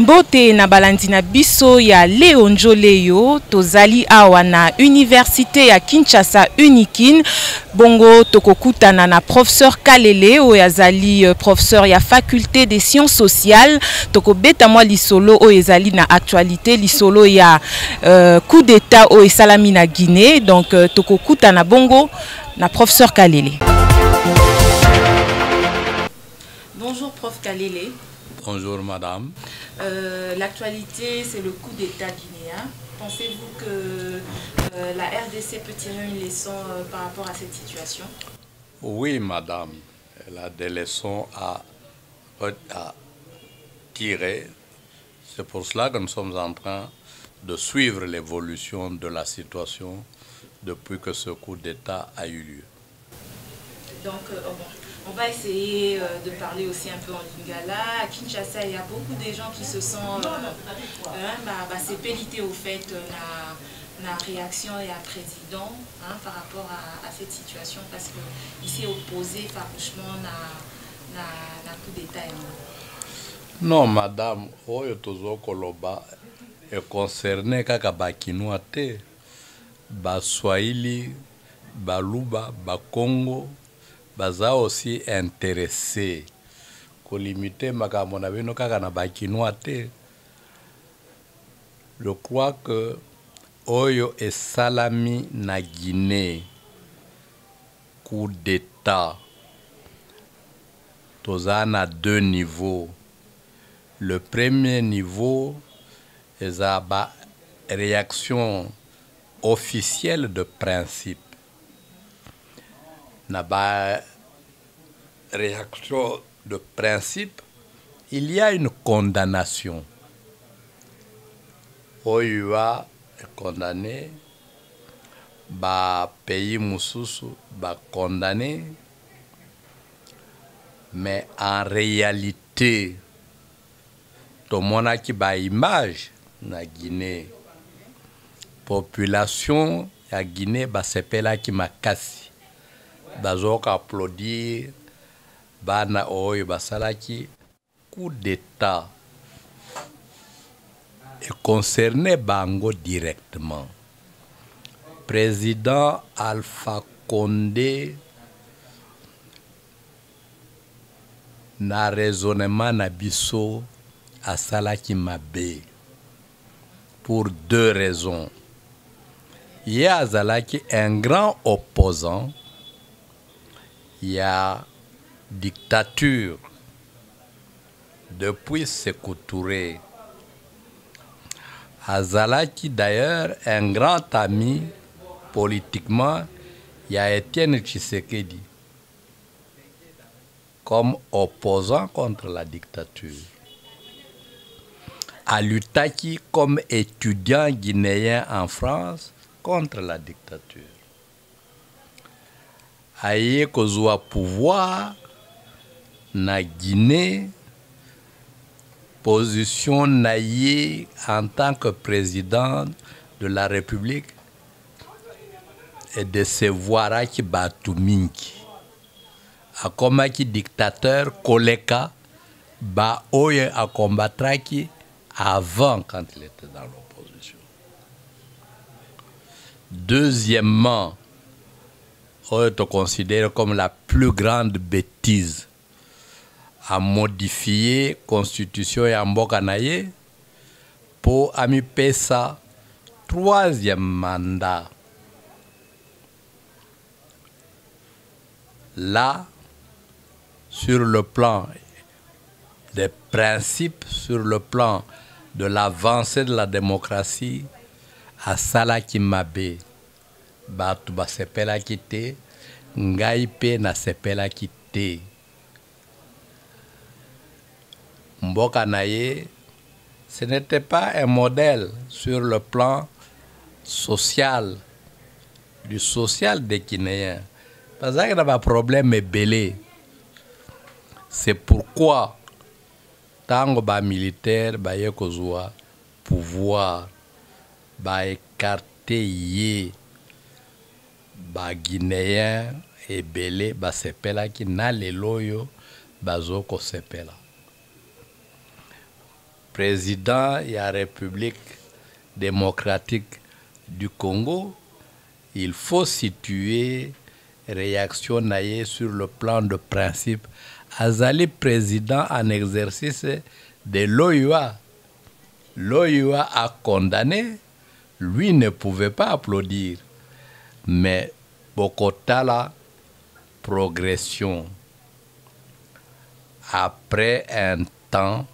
Mbote na balandi na biso ya Leo Njoleyo tozali awa na Université ya Kinshasa Unikin bongo tokokutana na professeur Kalele oyo azali professeur ya faculté des sciences sociales tokobeta mwa lisolo oyo ezali na actualité lisolo ya coup d'état oyo esalami na Guinée donc tokokutana bongo na professeur Kalele. Bonjour prof Kalele. Bonjour madame. L'actualité, c'est le coup d'État guinéen. Pensez-vous que la RDC peut tirer une leçon par rapport à cette situation? Oui madame, elle a des leçons à tirer. C'est pour cela que nous sommes en train de suivre l'évolution de la situation depuis que ce coup d'État a eu lieu. Donc, on va essayer de parler aussi un peu en lingala. À Kinshasa, il y a beaucoup de gens qui se sentent pélité au fait la réaction et à président par rapport à cette situation parce qu'il s'est opposé farouchement à coup d'État. Non, madame, Oyo Tozo Koloba est concerné kaka Bakinois te, ba Swahili, ba Luba, ba Congo. Baza aussi intéressé ko limiter makambo na bino kaka na bakinois te. Je crois que oyo esalami na Guinée coup d'état toza na deux niveaux. Le premier niveau est la réaction officielle de principe. Na ba réaction de principe, il y a une condamnation. Oyua est condamné, ba pays mususu ba condamné, mais en réalité, tout le monde a qui ba image na Guinée. Population ya Guinée ba sepela ki makasi. Bazok applaudir bana oyo basalaki coup d'état et concerné bango directement. Président Alpha Condé na raisonnement na biso asalaki mabe pour deux raisons. Il y a azalaki un grand opposant. Il y a dictature depuis Sékou Touré. Azalaki d'ailleurs un grand ami politiquement, il y a Étienne Tshisekedi comme opposant contre la dictature. Alutaki comme étudiant guinéen en France contre la dictature. Aye kozwa pouvoir na Guinée, position naïe en tant que président de la République et de se voir qui batuminki. Akomaki dictateur Koleka ba oye a combattre qui avant quand il était dans l'opposition. Deuxièmement, on te considère comme la plus grande bêtise à modifier la constitution et mboka naye pour ami pesa troisième mandat. Là, sur le plan des principes, sur le plan de l'avancée de la démocratie, à Salaki Mabe. Batu basepela kite ngai pe na sepela kite mboka naye ce n'était pas un modèle sur le plan social du social des Guinéens parce qu'il y a un problème belé. C'est pourquoi tango ba militaire ba yekozwa pouvoir ba écarter yé ba Guinéen et belé ba sepela ki na leloyo bazoko sepela. président de la République démocratique du Congo, il faut situer réaction naïe sur le plan de principe. Azali président en exercice de l'OUA. L'OUA a condamné, lui ne pouvait pas applaudir. Mais Bokota la progression. Après un temps,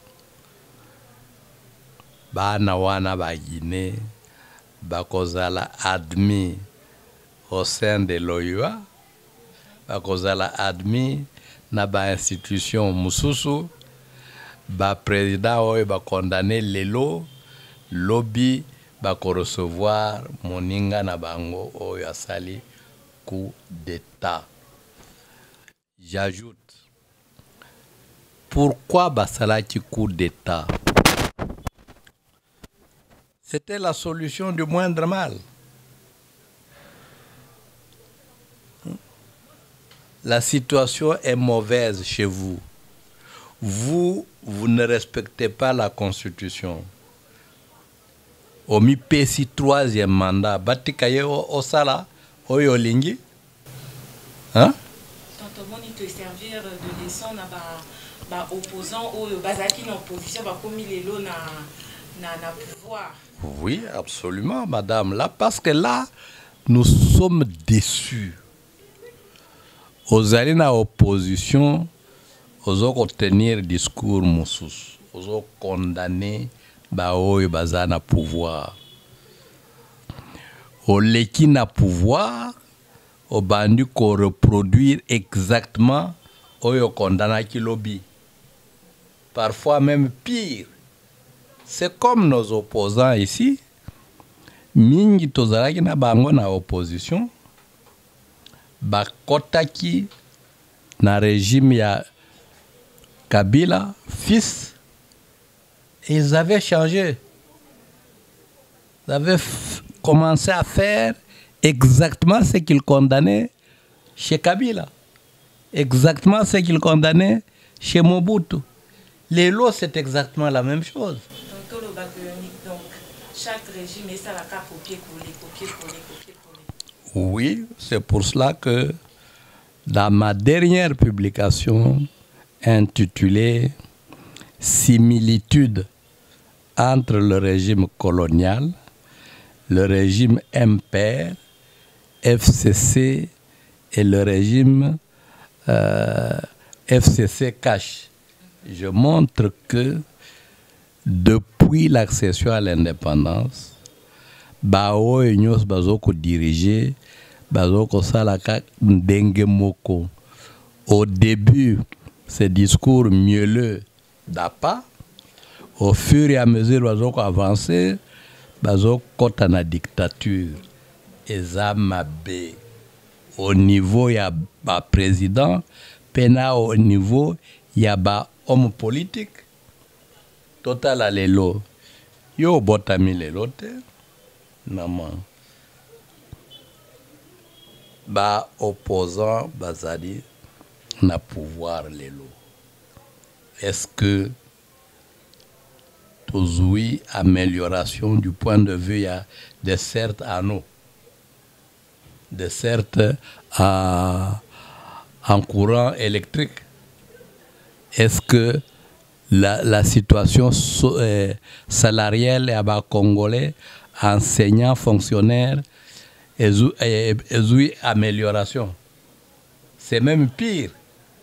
Banawana ba Guinée, Bakozala admis au sein de l'OUA, Bakozala admis na ba institution Mususu, ba président oyo ba condamné lelo, lobby bako recevoir moninga na bango oyo asali coup d'état. J'ajoute, pourquoi basalaki coup d'état? C'était la solution du moindre mal. La situation est mauvaise chez vous. Vous ne respectez pas la Constitution. Omi pesi troisième mandat. Batikaye au sala, oyo lingi. Hein? Tantomoni te servir de leçon na ba opposant oyo bazaki na opposition ba komi lelo na pouvoir. Oui, absolument, madame. Là, parce que là, nous sommes déçus. Aux allées na opposition, aux tenir discours moussous, aux condamner baoy bazana pouvoir. Au leki na pouvoir, au bandu qu'on reproduire exactement au condamna qui lobby. Parfois même pire. C'est comme nos opposants ici. Mingi tozalaki na bango na opposition. Bakotaki na régime ya Kabila, fils, et ils avaient changé. Ils avaient commencé à faire exactement ce qu'ils condamnaient chez Kabila. Exactement ce qu'ils condamnaient chez Mobutu. Les lois, c'est exactement la même chose. Donc, chaque régime est ça la carte copier-coller. Oui, c'est pour cela que dans ma dernière publication intitulée Similitudes entre le régime colonial, le régime impère, FCC et le régime FCC cash, je montre que depuis l'accession à l'indépendance, Bao et Nyos Bazoko dirigé, Bazoko Salaka Ndenge Moko. Au début, ces discours mielleux d'APA, au fur et à mesure Bazoko avancé, Bazoko na dictature. Ezamabe. Au niveau, il y a un président, Pena au niveau, il y a un homme politique. Total à l'élo. Yo botami l'élo te. Naman. Ba opposant bazali na pouvoir l'élo. Est-ce que toujours amélioration du point de vue, il y a des certes à nous, des certes en courant électrique? Est-ce que la situation salariale à bas congolais, enseignants, fonctionnaires, est amélioration? C'est même pire.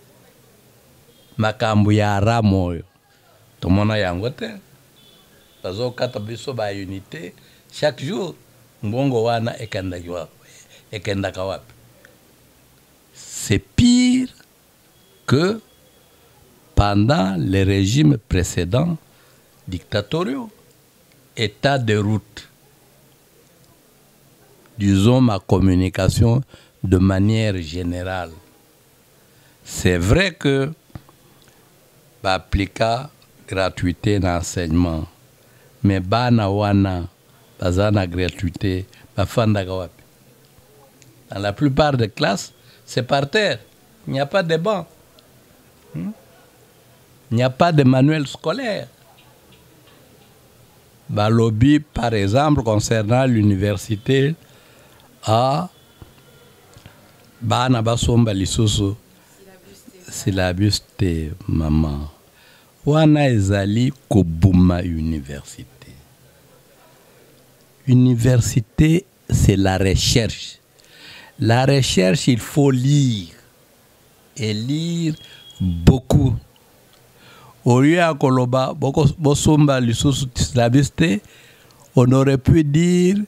Makambu ya ramoyo. Tomona yangote. Bazo kata biso ba unité chaque jour. Mbongo wana ekendaka wapi. C'est pire que pendant les régimes précédents dictatoriaux. État de route. Disons ma communication de manière générale. C'est vrai que appliquer gratuité d'enseignement, mais bana wana bazana gratuité bafanda wapi. Dans la plupart des classes, c'est par terre. Il n'y a pas de banc. Il n'y a pas de manuel scolaire. lobby, par exemple, concernant l'université, à Bana Basomba Lisusu, syllabus te maman. Wana ezali kobuma université. Université, c'est la recherche. La recherche, il faut lire. Et lire beaucoup. Au lieu à Koloba, Bosomba Lisusu syllabus te, on aurait pu dire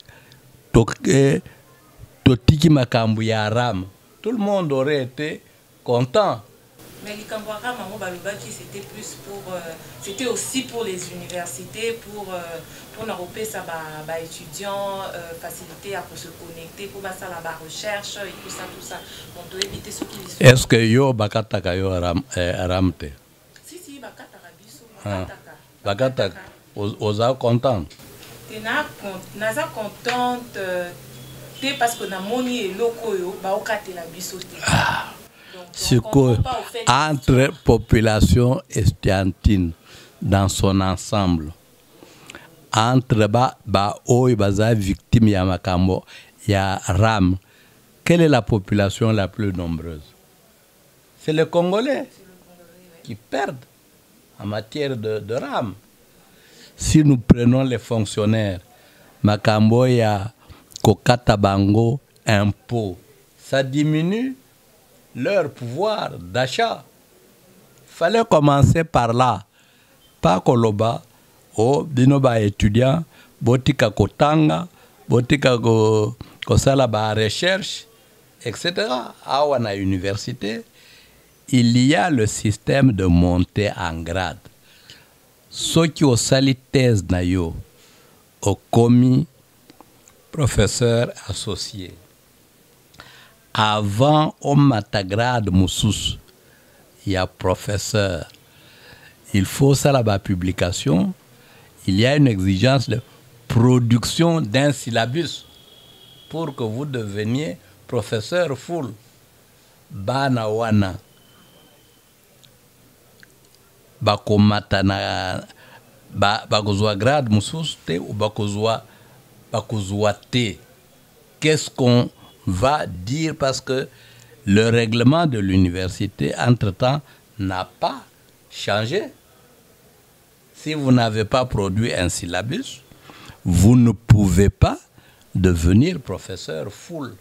Totiki Makambu ya Aram. Tout le monde aurait été content. Mais les Cambouara, Maman Balobaki, c'était plus pour, c'était aussi pour les universités, pour n'arrêter ça, étudiants, faciliter à se connecter, pour ça la recherche et tout ça. On doit éviter ce qui. Est-ce que yo bakataka yo aramte? Si bakataka biso, bakataka. Oza content. Naza contente parce que na moni et loko yo ba okate la biso te. Entre population estudiantine dans son ensemble, entre oyo baza victime ya makambo ya RAM, quelle est la population la plus nombreuse? C'est les Congolais qui perdent en matière de RAM. Si nous prenons les fonctionnaires, makambo ya kokata bango impôt, ça diminue leur pouvoir d'achat. Il fallait commencer par là. Pas Koloba, binoba étudiant, botika kotanga, botika kosala ba recherche, etc. À université, il y a le système de montée en grade. Ceux qui ont sali thèse na yo, ont commis professeur associé. Avant, au matagrade Moussous, il y a professeur. Il faut ça la publication. Il y a une exigence de production d'un syllabus pour que vous deveniez professeur full. Bana wana. Bakomata na bakozwa grade Moussous te ou bakozwa te. Qu'est-ce qu'on va dire, parce que le règlement de l'université, entre-temps, n'a pas changé. Si vous n'avez pas produit un syllabus, vous ne pouvez pas devenir professeur full.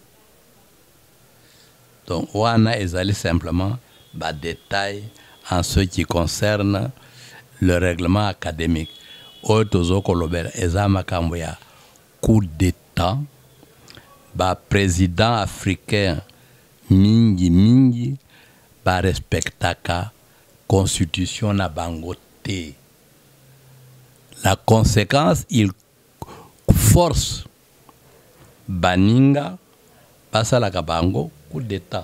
Donc, on a exalé simplement des détails en ce qui concerne le règlement académique. Otozo kolobel ezama kamboya coup d'état. Président africain mingi respectaka constitution na bango te. La conséquence, il force baninga pasala kabango coup d'état.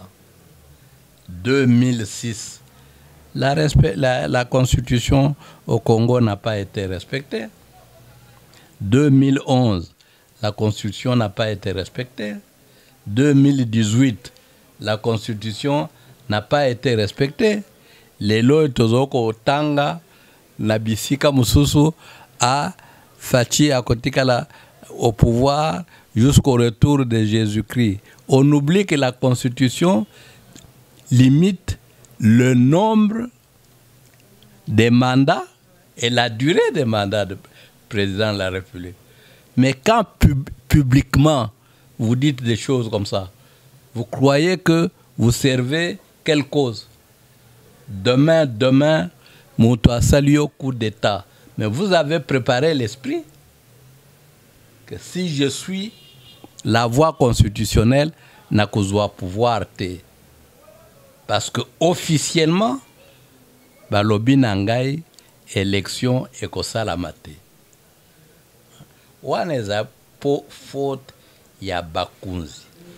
2006, la constitution au Congo n'a pas été respectée. 2011, la Constitution n'a pas été respectée. 2018, la Constitution n'a pas été respectée. Les lois tozoko tanga nabisika mususu a Fachi Akotikala au pouvoir jusqu'au retour de Jésus-Christ. On oublie que la Constitution limite le nombre des mandats et la durée des mandats du président de la République. Mais quand publiquement vous dites des choses comme ça, vous croyez que vous servez quelle cause? Demain, Moutoua Salio coup d'État. Mais vous avez préparé l'esprit que si je suis la voie constitutionnelle, n'a qu'au pouvoir te. Parce que officiellement, balobi nangai élection et kosalamate. Waneza po faute ya Bakunzi.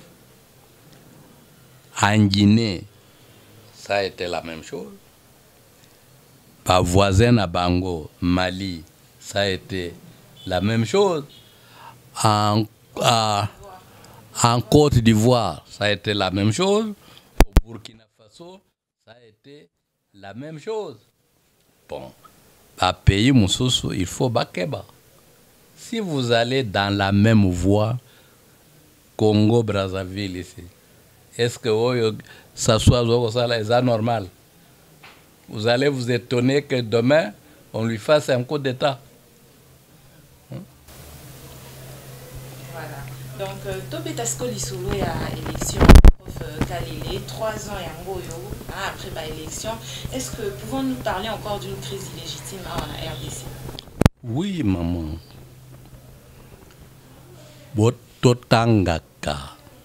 En Guinée, ça a été la même chose. Par voisin à Bango, Mali, ça a été la même chose. En Côte d'Ivoire, ça a été la même chose. Au Burkina Faso, ça a été la même chose. Bon, à pays Moussoussou, il faut Bakeba. Si vous allez dans la même voie, Congo-Brazzaville ici, est-ce que ça soit normal? Vous allez vous étonner que demain, on lui fasse un coup d'État. Voilà. Donc, Tobetasko Lisolo y a élection, prof Kalele, 3 ans et Angoyo, après l'élection. Est-ce que pouvons-nous parler encore d'une crise illégitime en RDC? Oui, maman. Totangaka.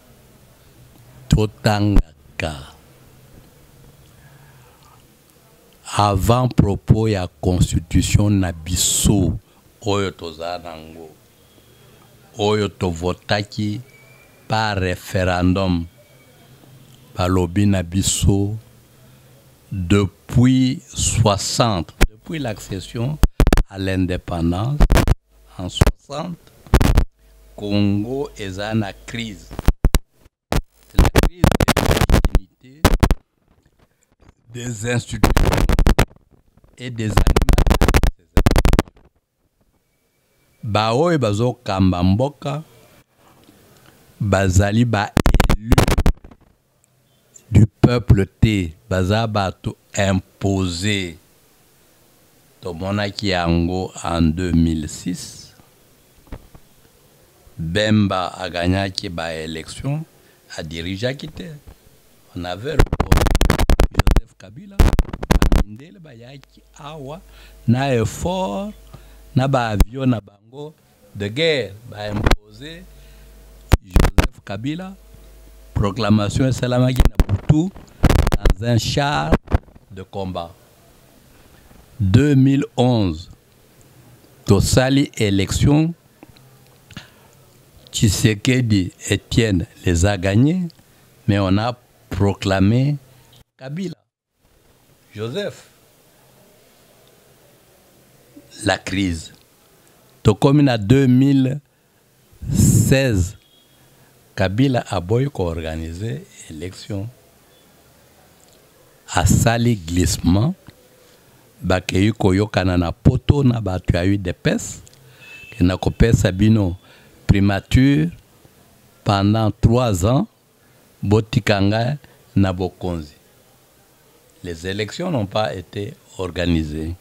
Avant propos ya constitution na biso oyo tozanango oyo tovotaki par référendum balobi na biso depuis 60, depuis l'accession à l'indépendance en 60, Congo est en crise. C'est la crise de légitimité des institutions et des animateurs. Baoye bazo kamba mboka bazali ba élu du peuple te baza bato imposé tomonaki yango en 2006. Bemba a gagné ba élection a dirigé te. On avait reconnu Joseph Kabila Mindele bayaki awa na effort na ba avion na bango de guerre ba imposé Joseph Kabila, proclamation salamaki na Boutou dans un char de combat. 2011 tosali élection, Tshisekedi Etienne les a gagnés, mais on a proclamé Kabila. Joseph, la crise. Comme en 2016, Kabila a organisé l'élection. À Sali glissement, Bakeyu Koyokana na poto na batu a eu des pes, qui n'a coupé Sabino primature pendant 3 ans, Botikanga na Bokonzi. Les élections n'ont pas été organisées.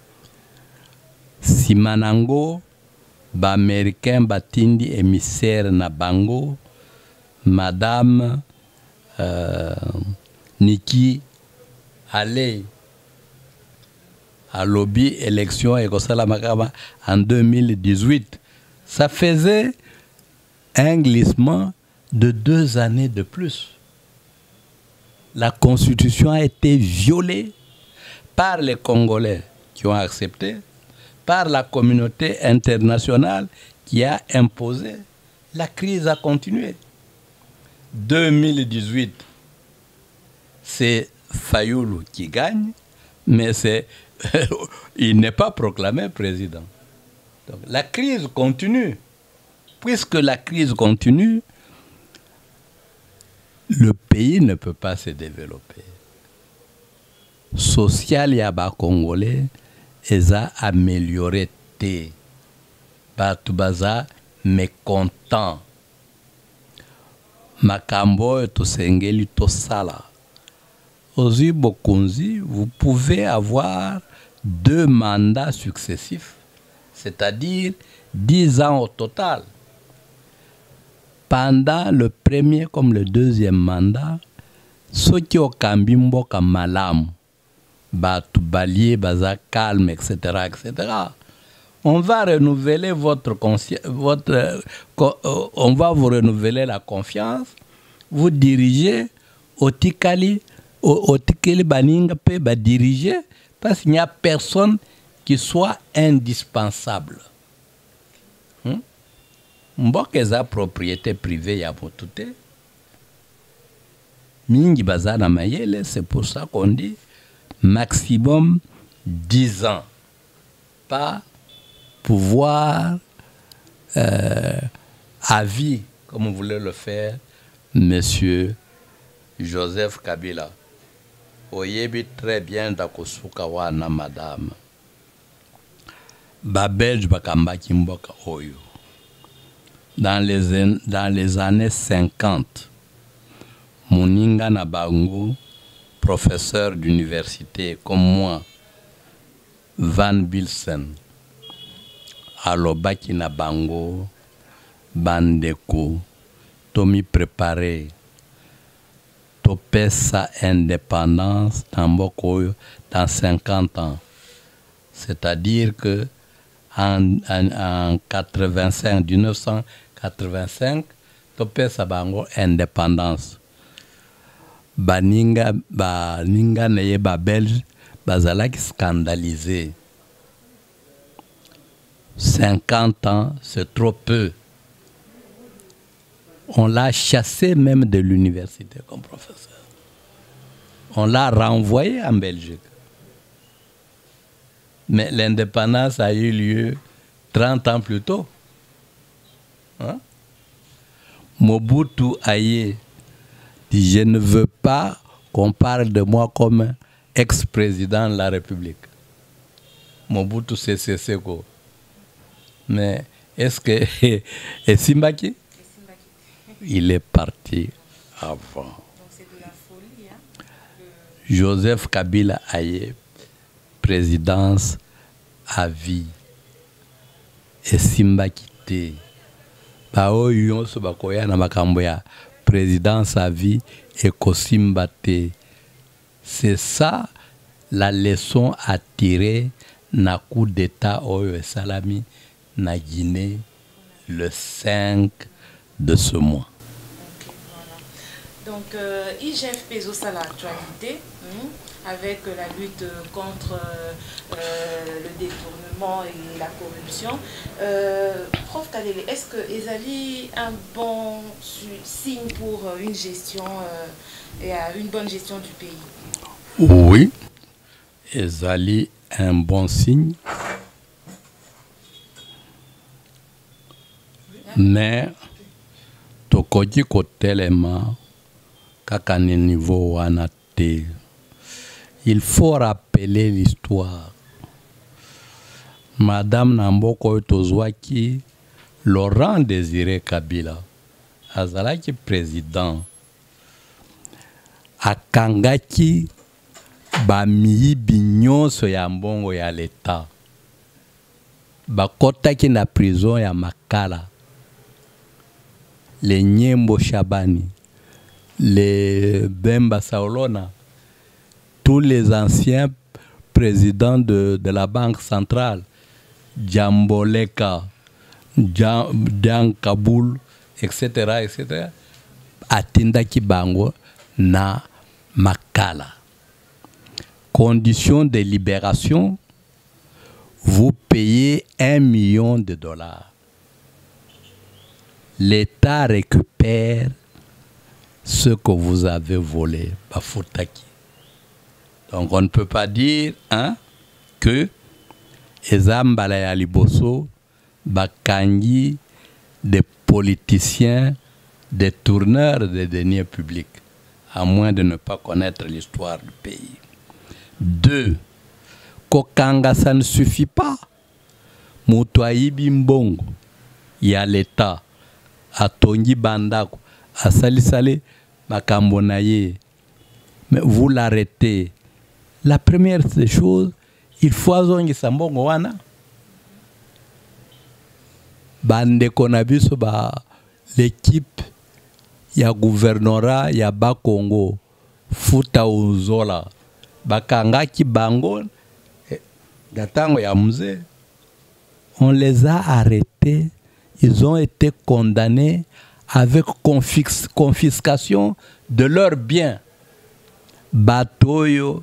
Simanango, Américain Batindi émissaire na Bango, Madame Niki Haley à lobby élection et en 2018. Ça faisait un glissement de 2 années de plus. La constitution a été violée par les Congolais qui ont accepté, par la communauté internationale qui a imposé. La crise a continué. 2018, c'est Fayoulou qui gagne, mais il n'est pas proclamé président. Donc, la crise continue. Puisque la crise continue, le pays ne peut pas se développer. Social yaba congolais, eza amélioré te. Batubaza mécontent. Makambo tosengeli tosala. Ozi Bokonzi, vous pouvez avoir 2 mandats successifs, c'est-à-dire 10 ans au total. Pendant le premier comme le deuxième mandat, ceux qui ont kambimbo comme malam, batu balier, baza calme, etc., etc. On va renouveler on va vous renouveler la confiance. Vous dirigez au Tikali, au Tikali Baninga pe ba diriger parce qu'il n'y a personne qui soit indispensable. Mboka eza propriété privée ya motute. Mingi baza na mayele, c'est pour ça qu'on dit maximum 10 ans. Pas pouvoir à vie, comme on voulait le faire, Monsieur Joseph Kabila. Oyebi très bien Dakosuka wana madame. Babelge bakamba kimboka oyo. Dans les années 50, Moninga na bango, professeur d'université comme moi, Van Bilsen, alobaki na bango, bandeko, tomi préparé, topesa indépendance dans 50 ans. C'est-à-dire que en 85, 1985, topesa bango indépendance. Baninga neye ba belge bazalaki scandalisé. 50 ans, c'est trop peu. On l'a chassé même de l'université comme professeur. On l'a renvoyé en Belgique. Mais l'indépendance a eu lieu 30 ans plus tôt. Hein? Mobutu Aye dit: je ne veux pas qu'on parle de moi comme ex-président de la République. Mobutu Seko. Mais est-ce que... Et Simbaki? Il est parti avant. Donc c'est de la folie, hein? Joseph Kabila Aye, présidence à vie. Et Simbaki te. Bao yonso bakoya na makambo ya présidence à vie et Kosimbate. C'est ça la leçon à tirer na coup d'état Oyo Salami na Guinée le 5 de ce mois. Okay, voilà. Donc, IGF pèse à l'actualité avec la lutte contre le détournement et la corruption. Prof Kalele, est-ce que Ezali un bon signe pour une gestion et une bonne gestion du pays? Oui, Ezali un bon signe. Mais tokoki kotelema kaka ni niveau wana te. Il faut rappeler l'histoire. Madame Namboko tozwaki Laurent Désiré Kabila azalaki président, akangaki bamiyibi nyonso ya mbongo ya l'État, bakotaki na prison ya Makala. Les Nyembo Chabani, les Bemba Saolona, tous les anciens présidents de la Banque centrale, Djamboleka, Djan Kaboul, etc., atindaki bango na Makala. Condition de libération, vous payez $1 million. L'État récupère ce que vous avez volé. Bafutaki. Donc on ne peut pas dire que Ezambala ya Liboso bakangi des politiciens, des tourneurs de deniers publics, à moins de ne pas connaître l'histoire du pays. 2. Kokanga, ça ne suffit pas. Moutouaï Bimbongo, il y a l'État. Atongi Bandako, à Salisale, Makambonaye. Mais vous l'arrêtez. La première des choses, il faut azongi sambongo wana. Bande konabiso ba l'équipe ya gouvernorat ya Bakongo futa uzola bakangaki bango gatango ya mzee. On les a arrêtés. Ils ont été condamnés avec confiscation de leurs biens. Batoyo,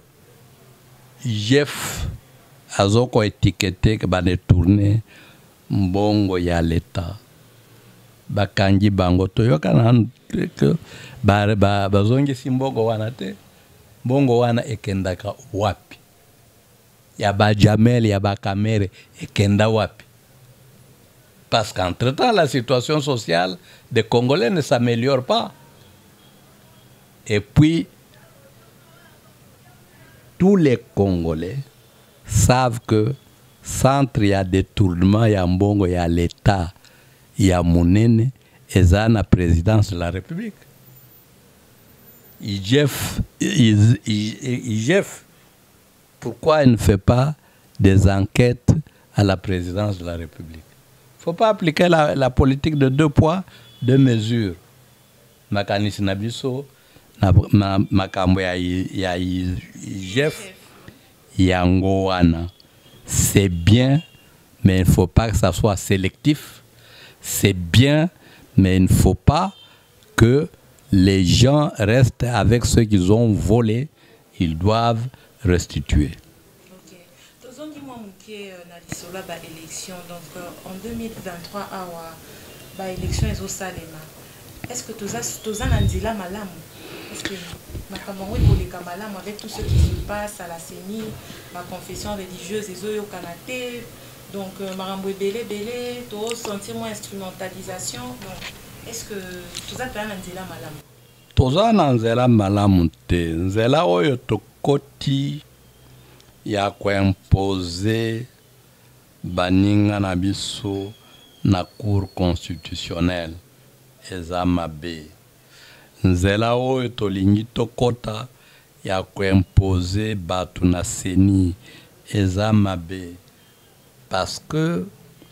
Jeff, azoko étiqueté que bane tourné mbongo ya l'État. Bakangi bango toyo kana que bazongi simbongo wana te. Mbongo wana ekendaka wapi. Ya ba Jamel, ya ba Kamere ekenda wapi. Parce qu'entre-temps, la situation sociale des Congolais ne s'améliore pas. Et puis, tous les Congolais savent que centre ya détournement ya mbongo ya l'État ya monene eza na présidence de la République. IGF, pourquoi il ne fait pas des enquêtes à la présidence de la République? Il ne faut pas appliquer la politique de 2 poids, 2 mesures. Makanisi nabiso, makambo ya IGF, yango wana. C'est bien, mais il ne faut pas que ça soit sélectif. C'est bien, mais il ne faut pas que les gens restent avec ceux qu'ils ont volé. Ils doivent restituer. Ok. Donc en 2023, élection est au Salema. Est-ce que tu as Nandila Malam? Est-ce que avec tout ce qui se passe à la CENI, ma confession religieuse, les Oyo Kanate, donc Marambo Belé, tu as senti moins instrumentalisation. Est-ce que tu as Nandila Malam? Toza Nandila Malam te, nzela oyo tokoti ya imposer baninga na biso na cour constitutionnelle eza mabe. Nzela oyo tolingi tokota ya imposer batu na CENI eza mabe. Parce que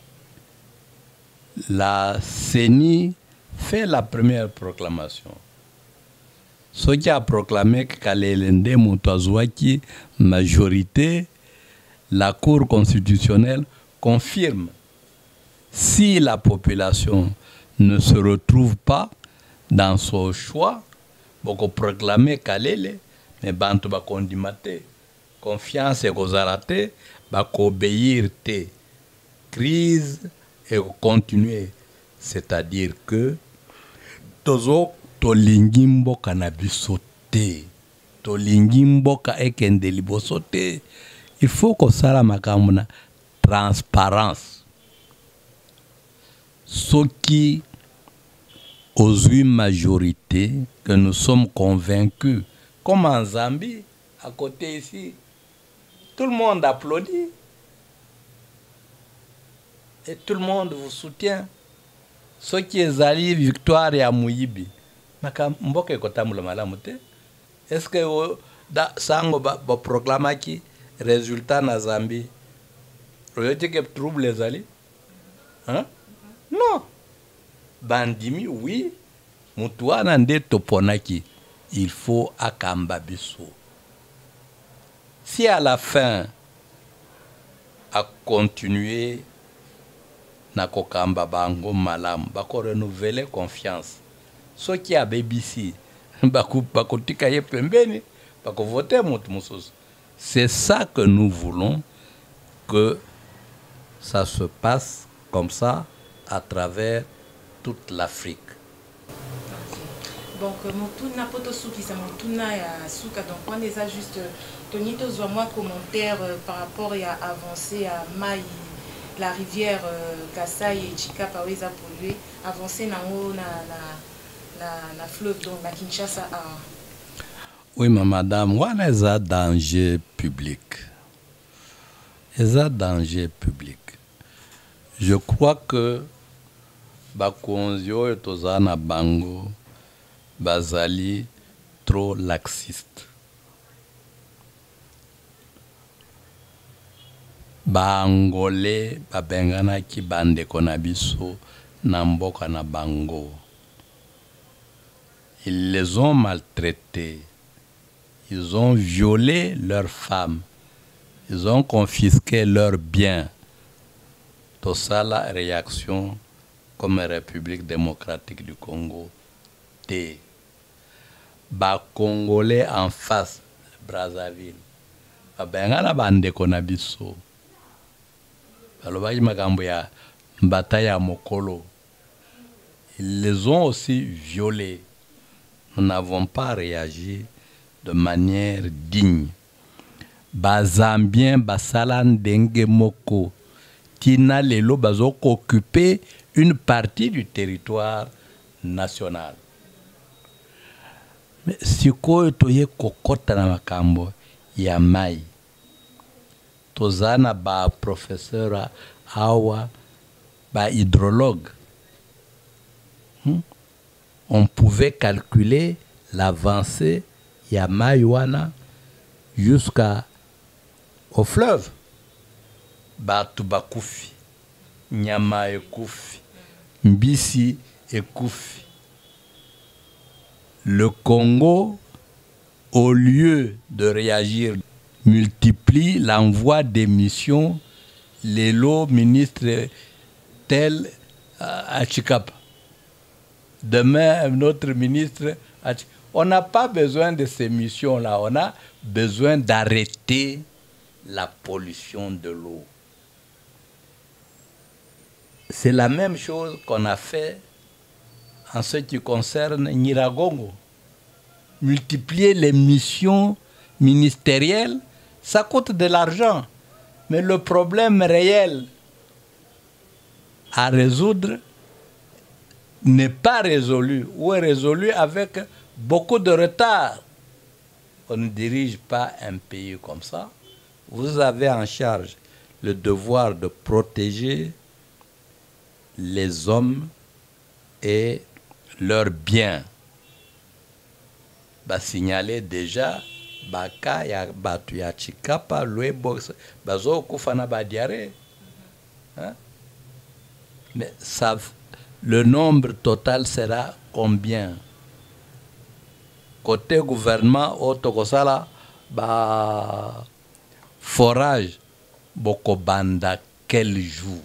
la CENI fait la première proclamation. Ce qui a proclamé que Kalelende Moutouazouaki, majorité, la Cour constitutionnelle confirme. Si la population ne se retrouve pas dans son choix, beaucoup proclamer Kalele, mais bantu ba kondimate, confiance et kozarate, ba obéir te, crise et continuer. C'est-à-dire que tozo tolingi mboka na biso te, tolingi mboka ekende liboso te. Il faut que ça la makambo na transparence. Ce qui aux une majorité que nous sommes convaincus, comme en Zambie, à côté ici, tout le monde applaudit et tout le monde vous soutient. Ce qui est allé victoire à Mouyibi. Est-ce que sango ba proclama qui résultat na Zambie? Royote que trouble les alliés? Hein? Non. Bandimi, oui. Mutuana nde toponaki. Il faut akamba biso. Si à la fin, à continuer, na kokamba bango malam, bako renouveler confiance. Ce qui a BBC, bako tikaye pembeni, bako voter mutumusos. C'est ça que nous voulons, que ça se passe comme ça à travers toute l'Afrique. Donc, Motuna Potosuki, c'est Motuna et Souka. Donc, on les a juste Tonito moi commentaire par rapport à avancer à Maï, la rivière Kassai et Chikapa, où ils ont pollué, avancer dans la fleuve, donc la Kinshasa. Oui, ma madame, on a un danger public. Il y a un danger public. Je crois que Bakonzio et Tozana Bango, Bazali, trop laxiste. Bangolais, Babengana ki bande konabiso, Namboka na Bango. Ils les ont maltraités. Ils ont violé leurs femmes. Ils ont confisqué leurs biens. Tout ça, la réaction comme République démocratique du Congo. T. Ba Congolais en face, Brazzaville. Ba bengana bande konabiso. Baloba makambo ya mbata mokolo. Ils les ont aussi violés. Nous n'avons pas réagi de manière digne. Bazambien basalan denge moko. Tina lelo bazo occuper une partie du territoire national. Mais si ko toye kokota na makambo ya mai. tozana ba professeur awa ba hydrologue. On pouvait calculer l'avancée ya Mayuana jusqu'au fleuve. Batu bakufi, nyama ekufi, mbisi ekufi. Le Congo, au lieu de réagir, multiplie l'envoi des missions, les lots ministres tels à Chikapa. Demain, notre ministre a dit, on n'a pas besoin de ces missions-là, on a besoin d'arrêter la pollution de l'eau. C'est la même chose qu'on a fait en ce qui concerne Nyiragongo. Multiplier les missions ministérielles, ça coûte de l'argent. Mais le problème réel à résoudre n'est pas résolu ou est résolu avec beaucoup de retard. On ne dirige pas un pays comme ça. Vous avez en charge le devoir de protéger les hommes et leurs biens. Bah, signaler déjà baka ya batu ya Chikapa Lwebo bazo kufana ba diarrhée. Mais ça, le nombre total sera combien? Côté gouvernement au Tokosala ba forage bokobanda quel jour?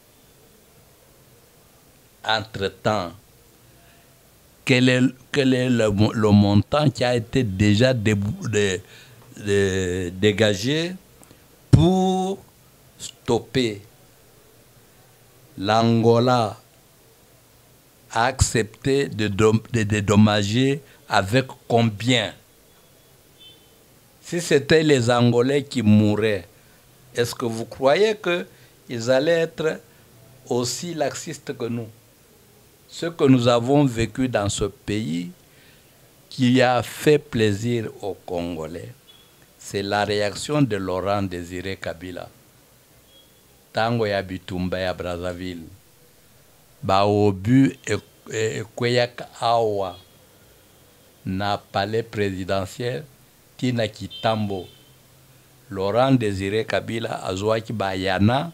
Entre-temps, quel est le montant qui a été déjà dégagé pour stopper? L'Angola a accepté de dédommager avec combien? Si c'était les Angolais qui mouraient, est-ce que vous croyez qu'ils allaient être aussi laxistes que nous? Ce que nous avons vécu dans ce pays qui a fait plaisir aux Congolais, c'est la réaction de Laurent Désiré Kabila. Tango ya Bitumba ya Brazzaville, Baobu et Kweyak Awa, na palais présidentiel, Tina Kitambo, Laurent Désiré Kabila, Azouaki Bayana,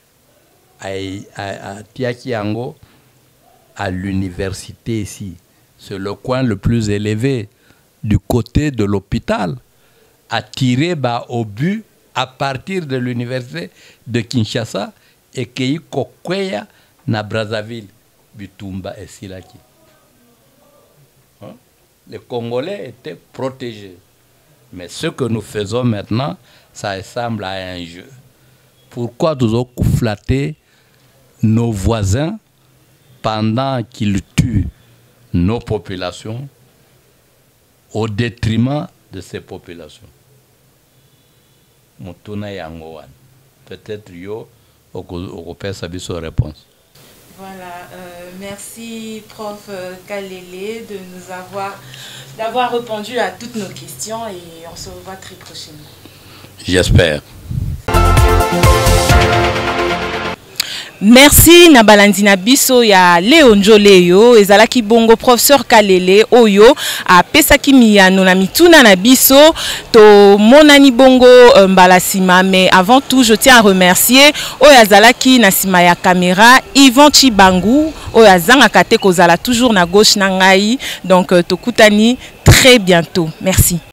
à Tiakiango, à l'université ici. C'est le coin le plus élevé du côté de l'hôpital, à tirer au but à partir de l'université de Kinshasa et Kei Kokweya na Brazzaville, Bitumba et Silaki. Les Congolais étaient protégés. Mais ce que nous faisons maintenant, ça ressemble à un jeu. Pourquoi nous avons flatté nos voisins pendant qu'ils tuent nos populations au détriment de ces populations? Peut-être yo au sa réponse. Voilà, merci prof Kalele d'avoir répondu à toutes nos questions et on se revoit très prochainement. J'espère. Merci na balandina biso ya Leonjole yo ezalaki bongo professeur Kalele oyo a pesaki miyano na mituna na biso to monani bongo mbalasima. Mais avant tout je tiens à remercier oyo azalaki na sima ya caméra Yvan Chibangu oyo azangaka te kozala toujours na gauche na ngai. Donc tokutani très bientôt. Merci.